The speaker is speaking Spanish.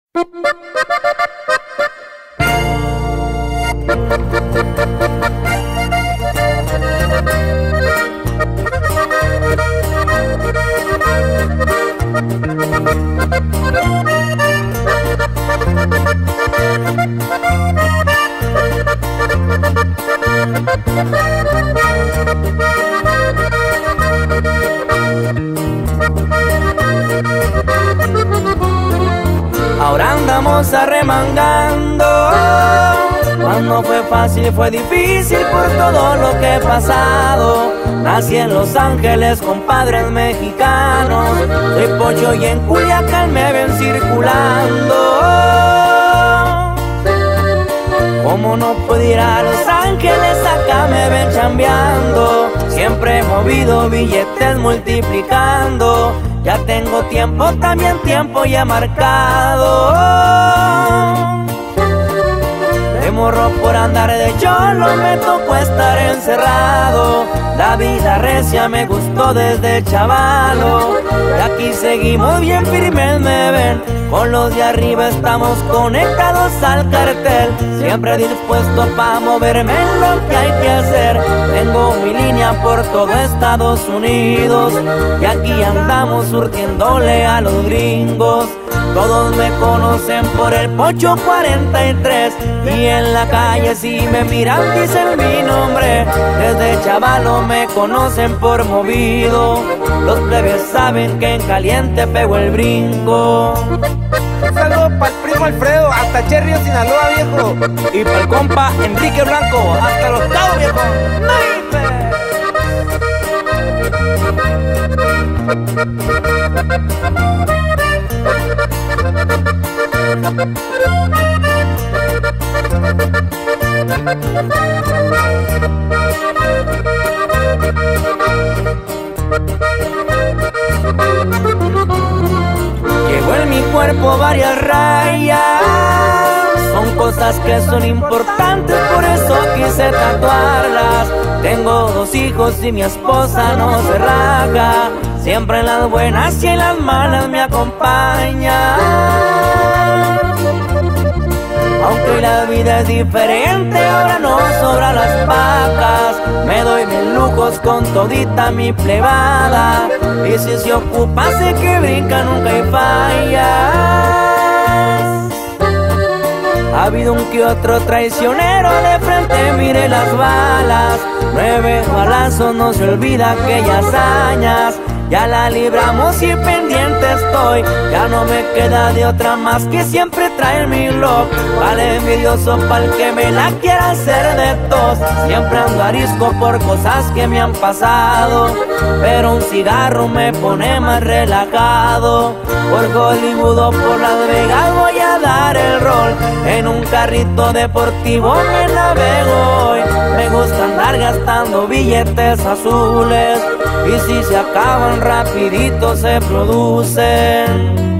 Ahora andamos arremangando. Cuando fue fácil fue difícil por todo lo que he pasado. Nací en Los Ángeles con padres mexicanos. Soy pollo y en Culiacán me ven circulando. Como no puedo ir a Los Ángeles, acá me ven chambeando. Siempre he movido billetes multiplicando. Ya tengo tiempo, también tiempo ya marcado. De morro por andar de cholo me tocó estar encerrado. La vida recia me gustó desde chavalo. Y aquí seguimos bien firmes, me ven. Con los de arriba estamos conectados al cartel. Siempre dispuesto pa' moverme en lo que hay que hacer. Tengo mi línea por todo Estados Unidos. Y aquí andamos surtiéndole a los gringos. Todos me conocen por el Pocho 43. Y en la calle si me miran dicen mi nombre. Desde chavalo me conocen por movido. Los plebes saben que en caliente pego el brinco. Un saludo para el primo Alfredo, hasta Cherrío, Sinaloa, viejo. Y para el compa Enrique Blanco, hasta Los Cabos, viejo. Llevo en mi cuerpo varias rayas. Son cosas que son importantes, por eso quise tatuarlas. Tengo 2 hijos y mi esposa no se raja. Siempre en las buenas y en las malas me acompaña. Aunque la vida es diferente, ahora no sobran las vacas. Me doy mis lujos con todita mi plebada. Y si se ocupa sé que brinca, nunca hay fallas. Ha habido un que otro traicionero, de frente mire las balas. 9 balazos, no se olvida aquellas hazañas. Ya la libramos y pendiente estoy. Ya no me queda de otra más que siempre traer mi look. Vale envidioso pa'l que me la quiera hacer de tos. Siempre ando arisco por cosas que me han pasado. Pero un cigarro me pone más relajado. Por Hollywood o por Las Vegas voy a dar el rol. En un carrito deportivo me navego hoy. Me gusta andar gastando billetes azules. Y si se acaban rapidito se producen.